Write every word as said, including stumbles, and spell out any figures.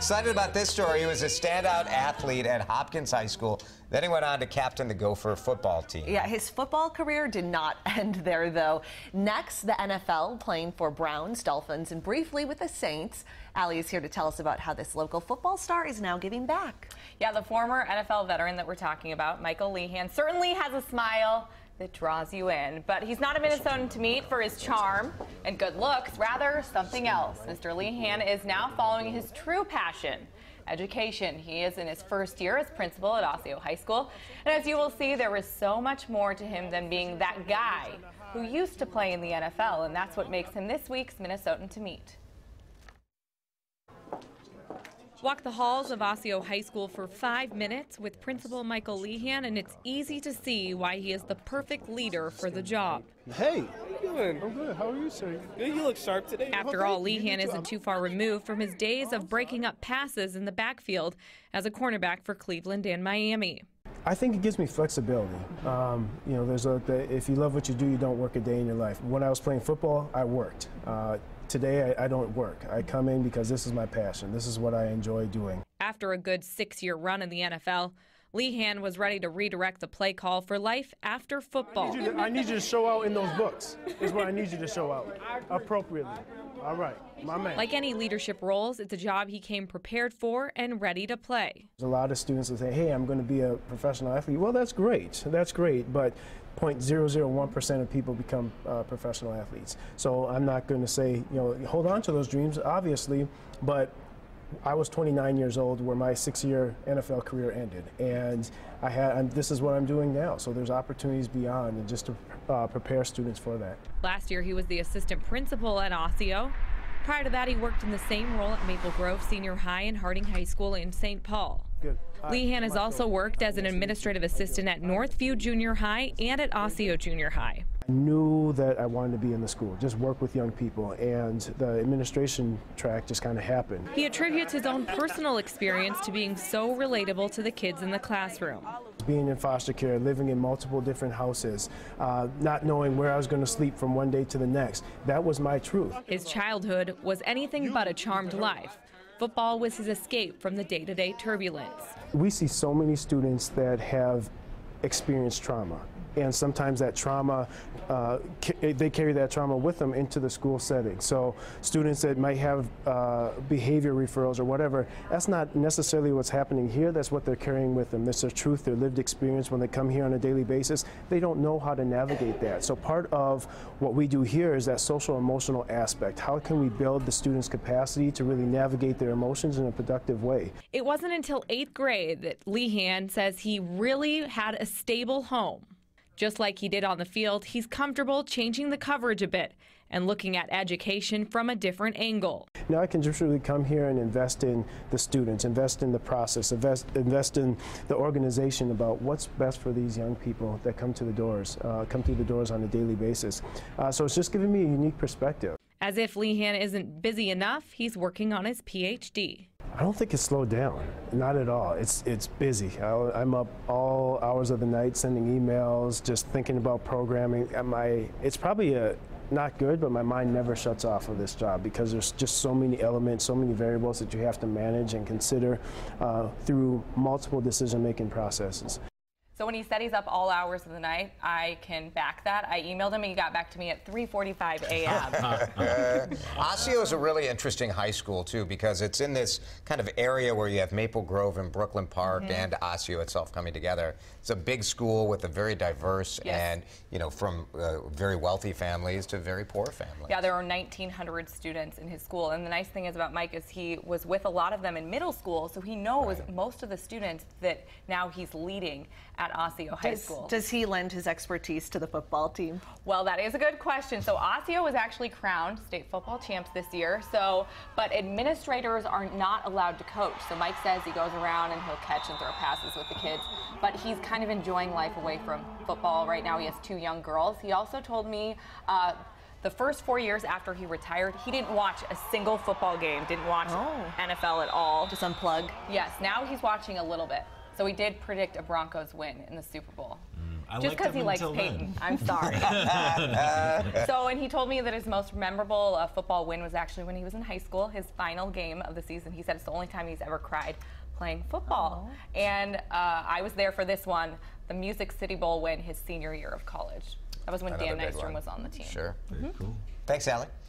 Excited about this story. He was a standout athlete at Hopkins High School. Then he went on to captain the Gopher football team. Yeah, his football career did not end there, though. Next, the N F L, playing for Browns, Dolphins, and briefly with the Saints. Allie is here to tell us about how this local football star is now giving back. Yeah, the former N F L veteran that we're talking about, Michael Lehan, certainly has a smile that draws you in. But he's not a Minnesotan to meet for his charm and good looks, rather something else. Mister Lehan is now following his true passion, education. He is in his first year as principal at Osseo High School. And as you will see, there is so much more to him than being that guy who used to play in the N F L. And that's what makes him this week's Minnesotan to meet. Walk the halls of Osseo High School for five minutes with Principal Michael Lehan, and it's easy to see why he is the perfect leader for the job. Hey, how you doing? I'm good. How are you, sir? Good. You look sharp today. After all, Lehan isn't too far removed from his days of breaking up passes in the backfield as a cornerback for Cleveland and Miami. I think it gives me flexibility. Um, you know, there's a, the, if you love what you do, you don't work a day in your life. When I was playing football, I worked. Uh, Today, I, I don't work. I come in because this is my passion. This is what I enjoy doing. After a good six-year run in the N F L, Lehan was ready to redirect the play call for life after football. I need you to, I need you to show out in those books. Is what I need you to show out appropriately. All right, my man. Like any leadership roles, it's a job he came prepared for and ready to play. There's a lot of students that say, hey, I'm going to be a professional athlete. Well, that's great. That's great. But zero point zero zero one percent of people become uh, professional athletes. So I'm not going to say, you know, hold on to those dreams, obviously, but I was twenty-nine years old where my six-year N F L career ended, and I had, and this is what I'm doing now. So there's opportunities beyond, and just to uh, prepare students for that. Last year, he was the assistant principal at Osseo. Prior to that, he worked in the same role at Maple Grove Senior High and Harding High School in Saint Paul. Good. Lehan has also worked as an administrative assistant at Northview Junior High and at Osseo Junior High. I knew that I wanted to be in the school, just work with young people, and the administration track just kind of happened. He attributes his own personal experience to being so relatable to the kids in the classroom. Being in foster care, living in multiple different houses, uh, not knowing where I was going to sleep from one day to the next, that was my truth. His childhood was anything but a charmed life. Football was his escape from the day-to-day turbulence. We see so many students that have experienced trauma, and sometimes that trauma, uh, ca they carry that trauma with them into the school setting. So students that might have uh, behavior referrals or whatever, that's not necessarily what's happening here. That's what they're carrying with them. That's their truth, their lived experience when they come here on a daily basis. They don't know how to navigate that. So part of what we do here is that social emotional aspect. How can we build the students' capacity to really navigate their emotions in a productive way? It wasn't until eighth grade that Lehan says he really had a stable home. Just like he did on the field, he's comfortable changing the coverage a bit and looking at education from a different angle. Now I can just really come here and invest in the students, invest in the process, invest, invest in the organization about what's best for these young people that come to the doors, uh, come through the doors on a daily basis. Uh, so it's just giving me a unique perspective. As if Lehan isn't busy enough, he's working on his P H D. I don't think it's slowed down, not at all. It's it's busy. I, I'm up all hours of the night sending emails, just thinking about programming. My, it's probably a, not good, but my mind never shuts off of this job because there's just so many elements, so many variables that you have to manage and consider uh, through multiple decision-making processes. So when he said he's up all hours of the night, I can back that. I emailed him and he got back to me at three forty-five a m uh, Osseo is a really interesting high school, too, because it's in this kind of area where you have Maple Grove and Brooklyn Park mm-hmm. and Osseo itself coming together. It's a big school with a very diverse yes. and, you know, from uh, very wealthy families to very poor families. Yeah, there are nineteen hundred students in his school. And the nice thing is about Mike is he was with a lot of them in middle school, so he knows right. most of the students that now he's leading at Osseo High does, School. Does he lend his expertise to the football team? Well, that is a good question. So Osseo was actually crowned state football champs this year. So, but administrators are not allowed to coach. So Mike says he goes around and he'll catch and throw passes with the kids. But he's kind of enjoying life away from football right now. He has two young girls. He also told me uh, the first four years after he retired, he didn't watch a single football game, didn't watch oh. N F L at all. Just unplug? Yes, now he's watching a little bit. So he did predict a Broncos win in the Super Bowl. Mm. I Just liked because him he likes until Peyton. then. I'm sorry. So, and he told me that his most memorable uh, football win was actually when he was in high school, his final game of the season. He said it's the only time he's ever cried playing football. Aww. And uh, I was there for this one, the Music City Bowl win his senior year of college. That was when Another Dan big Nystrom one. was on the team. Sure. Very cool. Thanks, Allie.